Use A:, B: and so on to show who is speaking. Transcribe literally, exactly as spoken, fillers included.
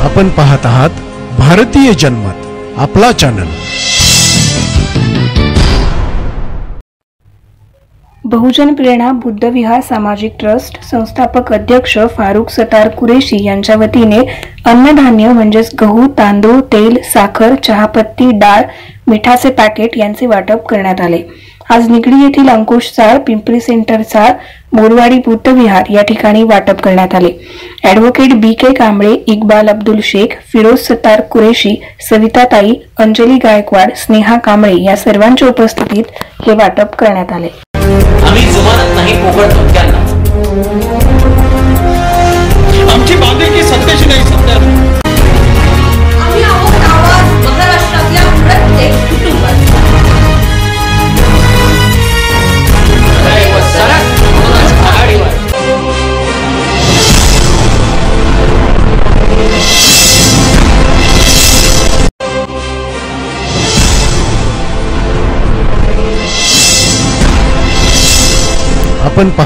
A: आपण पाहत आहात भारतीय जनमत, आपला चॅनल।
B: बहुजन प्रेरणा बुद्ध विहार सामाजिक ट्रस्ट संस्थापक अध्यक्ष फारुख सत्तार कुरेशी यांच्या वतीने अन्नधान्य म्हणजेच गहू, तांदूळ, तेल, साखर, चहापत्ती, डाळ, मिठाचे पॅकेट यांचे वाटप करण्यात आले। आज निगडी येथील अंकुश चाळ, पिंपरी सेंटर चाळ, मोरवाडी बुद्ध विहार या ठिकाणी वाटप करण्यात आले। Advocate B K Kamble, Iqbal Abdul Shaikh, Firoz Sattar Qureshi, सविताताई, अंजली गायकवाड, स्नेहा कांबळे या सर्वांच्या उपस्थितीत हे वाटप करण्यात आले।
C: आम्ही जुमानत नाही पोगळतो त्यांना,
D: आमची बांधिलकी सत्तेशी नाही सत्यात।
E: आम्ही आहोत आवाज महाराष्ट्रातल्या प्रत्येक कुटुंबात।
A: आपण